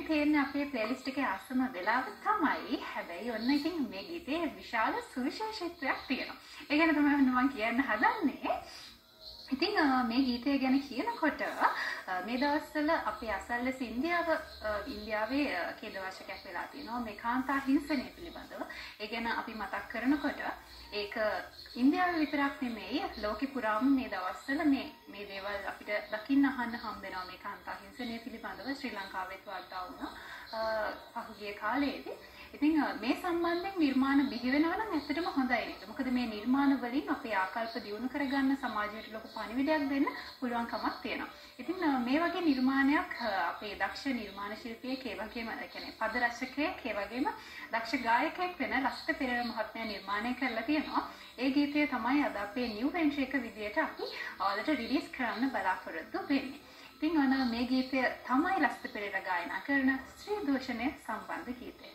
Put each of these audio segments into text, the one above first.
තියෙන අපේ ප්ලේලිස්ට් එකේ අසම වෙලාව තමයි. හැබැයි ඔන්න ඉතින් මේ ගීතේ විශාල සුවිශේෂීත්වයක් තියෙනවා. ඒ ගැන තමයි මම කියන්න හදන්නේ. ඉතින් මේ ගීතය ගැන කියනකොට මේ දවස්වල අපේ අසල්වැසි ඉන්දියාවේ ඛේදවාචකයක් වෙලා තියෙනවා මේ කාන්තා හිංසනය පිළිබඳව. ඒ ගැන අපි මතක් කරනකොට ඒක ඉන්දියාවේ විතරක් නෙමෙයි ලෝකෙ පුරාම මේ දවස්වල මේ දේවල් අපිට දකින්න අහන්න හම්බ වෙනවා මේ කාන්තා හිංසනය පිළිබඳව ශ්‍රී ලංකාවෙත් වාර්තා වුණා පහුගිය කාලේදී. ඉතින් මේ සම්බන්ධයෙන් නිර්මාණ බිහි වෙනවා නම් ඇත්තටම හොඳයි නේද? මොකද මේ නිර්මාණ වලින් අපේ ආකල්ප දියුණු කරගන්න සමාජයට ලොකු පණිවිඩයක් දෙන්න පුළුවන්කමක් තියෙනවා. ඉතින් මේ වගේ නිර්මාණයක් අපේ දක්ෂ නිර්මාණ ශිල්පියෙක් ඒ වගේම කියන්නේ පද රචකයෙක් ඒ වගේම දක්ෂ ගායකයෙක් වෙන ලස්ත පෙරේර මහත්මයා නිර්මාණය කරලා තියෙනවා. ඒ ගීතය තමයි අද අපේ නිව් එන්ට්‍රි එක විදියට අපි ඔයාලට රිලීස් කරන්න බලාපොරොත්තු වෙන්නේ. ඉතින් ඔන්න මේ ගීතය තමයි ලස්ත පෙරේර ගායනා කරන ශ්‍රී දූෂණය සම්බන්ධ ගීතය.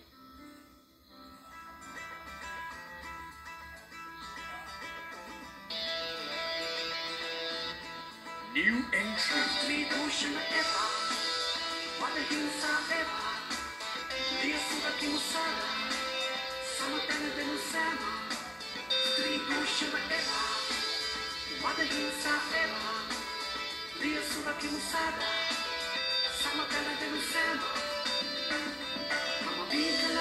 New entry. Sri Dushan Eva, Wadahimsa Eva, Liyasuvaki Musada, Samatana Denusama. Sri Dushan Eva, Wadahimsa Eva, Liyasuvaki Musada, Samatana Denusama. Mama Vina